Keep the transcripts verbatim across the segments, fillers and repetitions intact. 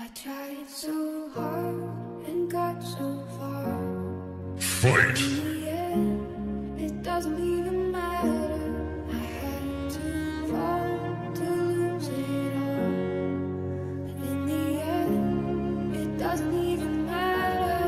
tried so hard and got so far. Fight! In the end, it doesn't even matter. I had to fall to lose it all. But in the end, it doesn't even matter.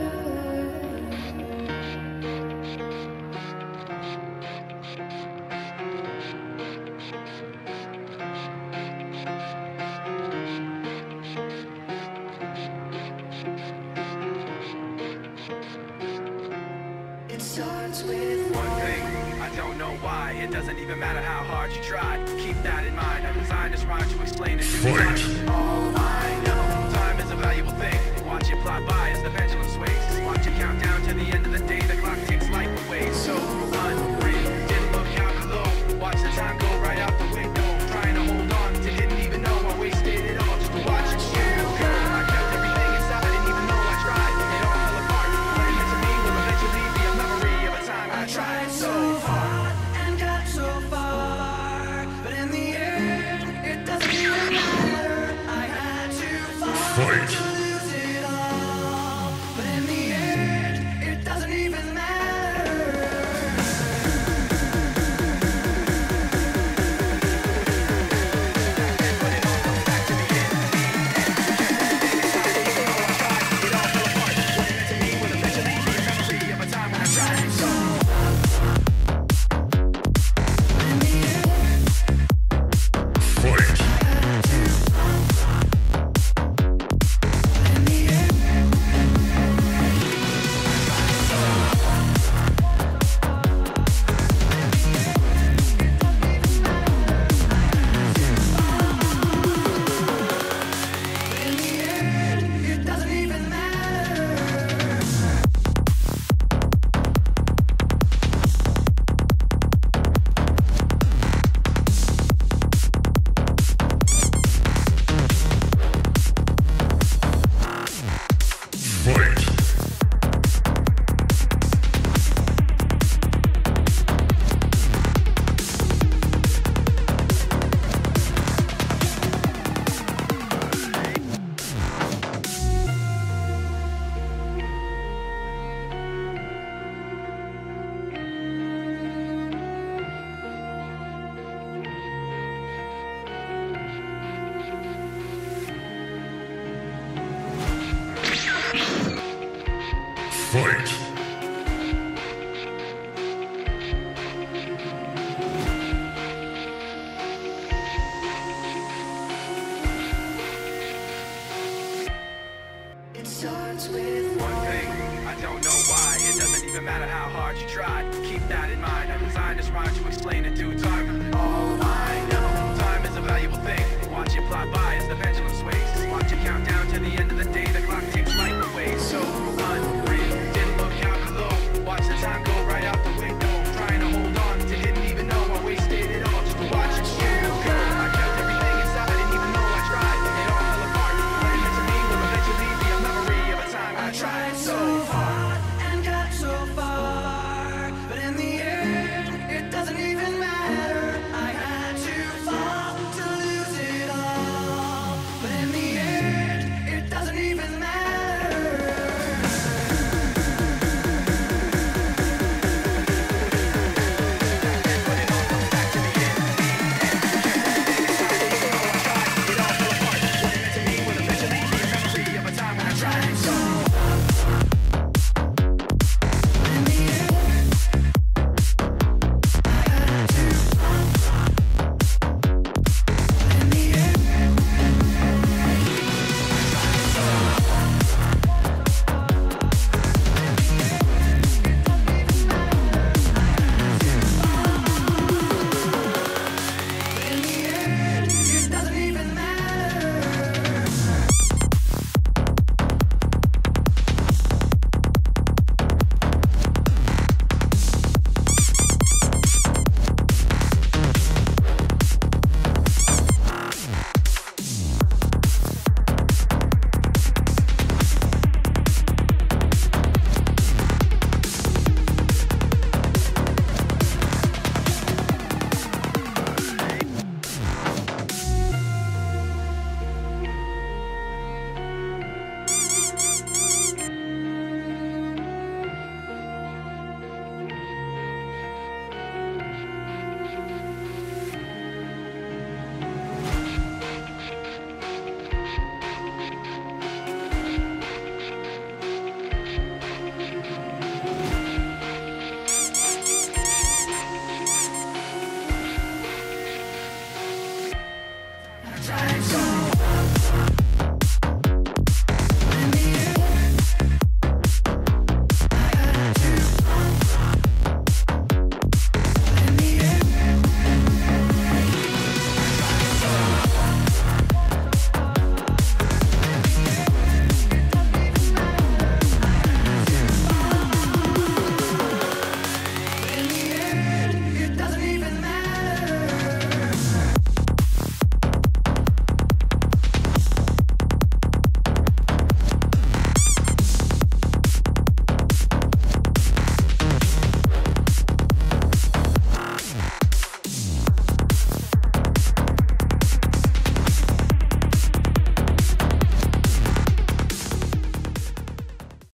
It starts with one thing, I don't know why. It doesn't even matter how hard you try. Keep that in mind. I designed this rhyme to explain it to you. All I know, time is a valuable thing. Watch it fly by as the pendulum sways. Watch it count down to the end of the day. The clock ticks life away. So unreal. Didn't look out below. Watch the time go right out the window. Trying to hold on to didn't even know I wasted it all just to watch it you go. I kept everything inside, didn't even know I tried. It all fell apart. What it meant to me will eventually be a memory of a time I tried so hard and got so far. But in the end, it doesn't even matter. I had to fall to lose it all. But in the end, it doesn't even matter. Fight! It starts with one thing, I don't know why. It doesn't even matter how hard you try. Keep that in mind. I designed this rhyme to explain it due time.